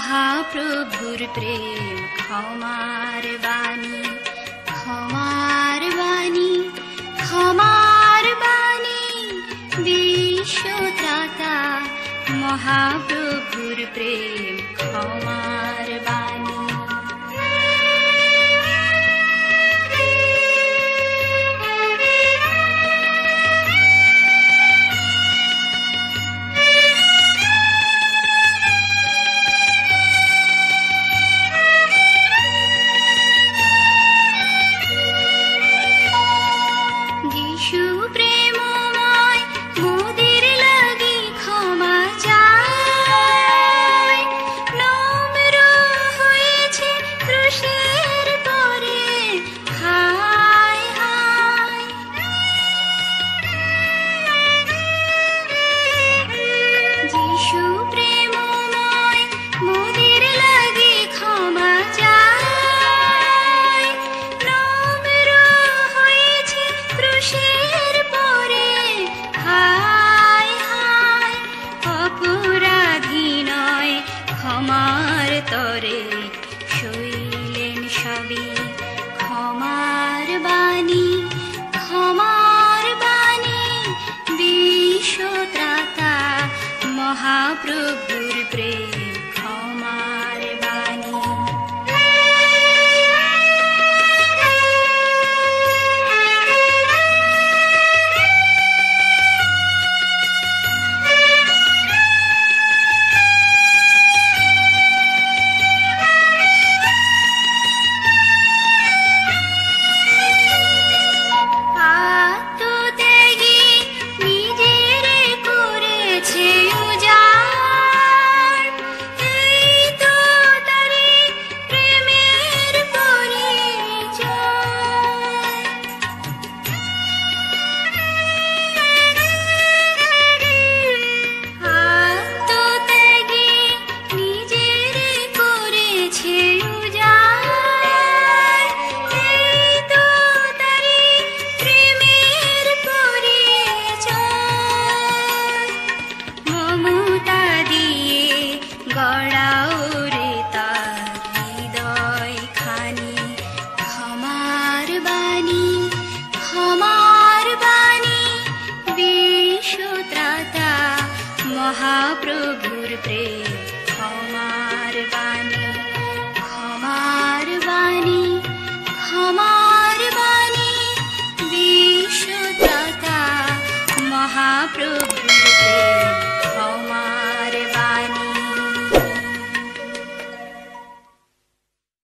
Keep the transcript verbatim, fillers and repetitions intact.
মহাপ্রভুর প্রেম ক্ষমার বাণী, ক্ষমার বাণী, ক্ষমার বাণী, বিশ্বত্রাতা মহাপ্রভুর প্রেম ক্ষমার বাণী। ক্ষমার তরে শৈলেন সবই, ক্ষমার বাণী, ক্ষমার বাণী, বিশ্বত্রাতা মহাপ্রভুর প্রেম ক্ষমার বাণী। গড়াওরে তার হৃদয় খানি, ক্ষমার বাণী, ক্ষমার বাণী, বিশ্বত্রাতা মহাপ্রভুর প্রেম ক্ষমার বাণী, ক্ষমার বাণী, ক্ষমার বাণী, বিশ্বত্রাতা মহাপ্রভু।